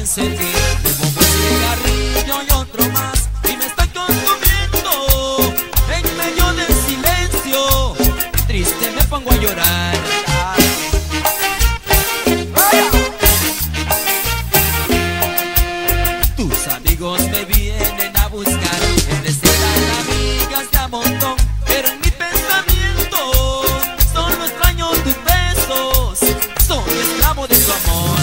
pienso en ti. Me pongo un cigarrillo y otro más y me estoy consumiendo. En medio del silencio, triste me pongo a llorar. Tus amigos me vienen a buscar, me necesitan amigas de a montón, pero en mi pensamiento solo extraño tus besos, soy esclavo de tu amor.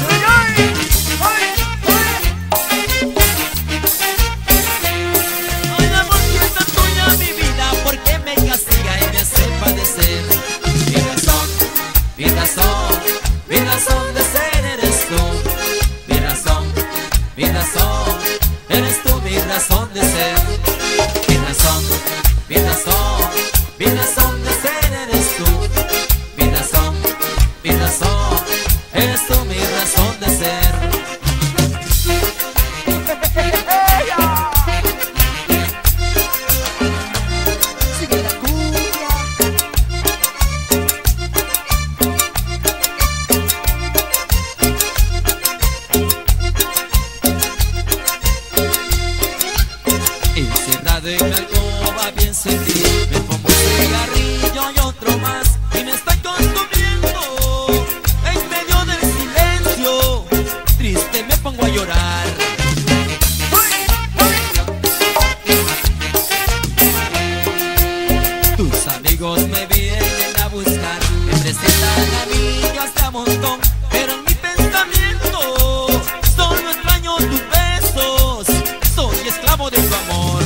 Ay, amor, si es tan tuya mi vida, ¿por qué me castiga y me hace padecer? Mi razón, mi razón, mi razón de ser eres tú. Mi razón, mi razón, eres tú mi razón de ser. Mi razón, mi razón, mi razón de ser eres tú. Mi razón, eres tú mi razón de ser. Sigue la cumbia. Encerrado en la alcoba pienso en ti, me pongo un cigarrillo y otro más y me estoy consumiendo. En medio del silencio, triste me pongo a llorar. Tus amigos me vienen a buscar, me presentan amigas de a montón, pero en mi pensamiento solo extraño tus besos, soy esclavo de tu amor.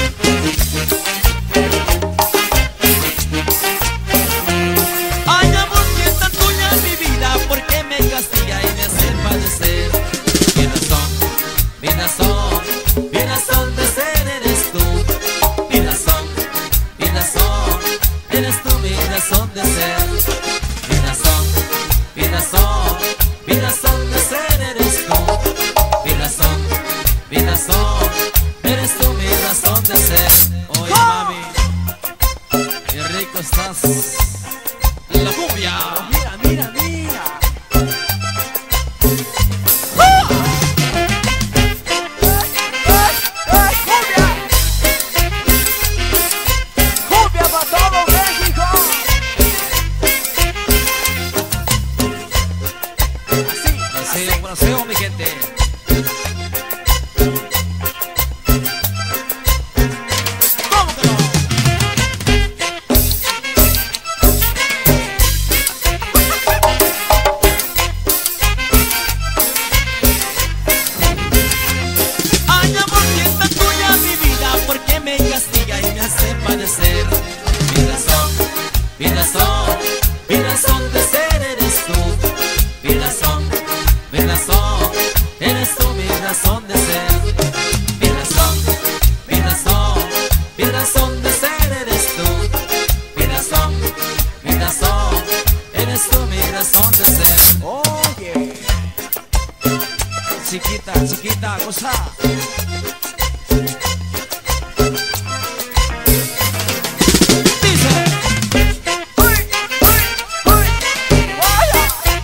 Ay, amor, si es tan tuya mi vida, ¿por qué me castiga y me hace padecer? Mi razón, mi razón, mi razón de ser eres tú. Mi razón, eres tú mi razón de ser. Mi razón, mi razón, mi razón de ser eres tú. Mi razón, eres tú mi razón de ser. Oye, mami, qué rico estás. La cumbia. Mira, mira, mira. ¡Cumbia! ¡Cumbia para todo México! Así, braceo, mi gente. ¿Cómo que no? Ay, amor, si es tan tuya mi vida, ¿por qué me castiga y me hace padecer? Mi razón, mi razón, mi razón de ser eres tú. Mi razón, eres tú mi razón de ser. Mi razón, mi razón, mi razón de ser eres tú. Mi razón, eres tú mi razón de ser. Oye, Chiquita, chiquita, goza. Dice. ¡uy, uy, uy! ¡Vaya!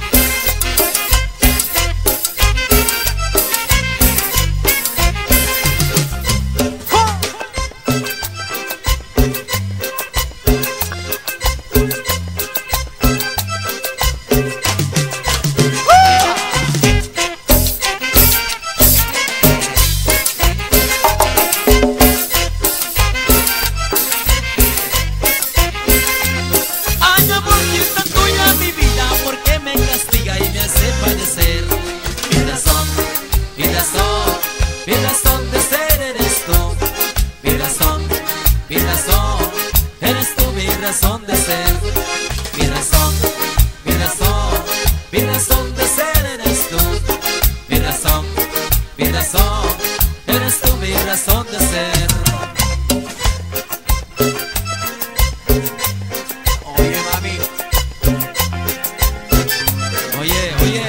Ay, amor, si es tan tuya mi vida, ¿por qué me castiga y me hace padecer? Mi razón, mi razón, mi razón de ser eres tú. Mi razón, eres tú mi razón de ser. Mi razón, mi razón, mi razón de ser eres tú. Mi razón, eres tú mi razón de ser. Oye, mami. Oye, oye.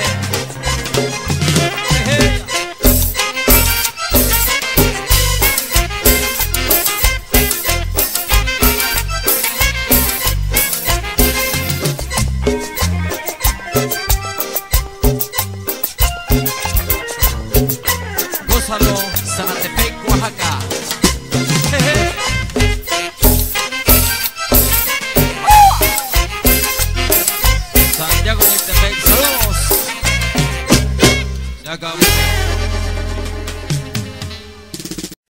Hey. Oaxaca.